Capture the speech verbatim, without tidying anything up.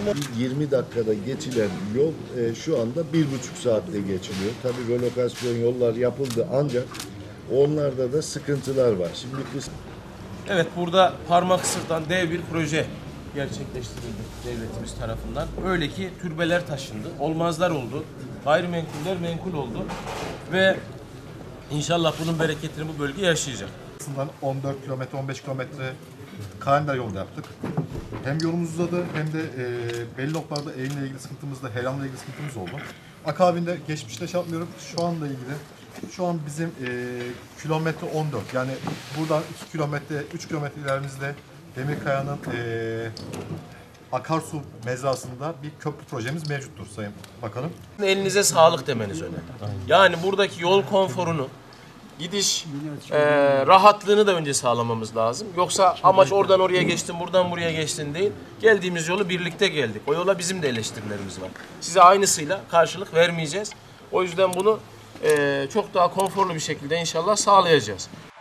yirmi dakikada geçilen yol e, şu anda bir buçuk saatte geçiliyor. Tabii relokasyon yollar yapıldı ancak onlarda da sıkıntılar var. Şimdi biz... Evet, burada parmak ısırtan dev bir proje gerçekleştirildi devletimiz tarafından. Öyle ki türbeler taşındı, olmazlar oldu, gayrimenkuller menkul oldu ve inşallah bunun bereketini bu bölge yaşayacak. Aslında on dört kilometre, on beş kilometre kalender yolda yaptık. Hem yolumuz uzadı hem de e, belli noktalarda eğimle ilgili sıkıntımız da, heyelanla ilgili sıkıntımız oldu. Akabinde geçmişte şey yapmıyorum, şu anda ilgili şu an bizim e, kilometre on dört, yani buradan iki kilometre, üç kilometre ilerimizde Demirkaya'nın e, akarsu mezrasında bir köprü projemiz mevcuttur Sayın Bakanım. Elinize sağlık demeniz önemli. Yani buradaki yol konforunu, gidiş e, rahatlığını da önce sağlamamız lazım. Yoksa amaç oradan oraya geçtin, buradan buraya geçtin değil. Geldiğimiz yolu birlikte geldik. O yola bizim de eleştirilerimiz var. Size aynısıyla karşılık vermeyeceğiz. O yüzden bunu e, çok daha konforlu bir şekilde inşallah sağlayacağız.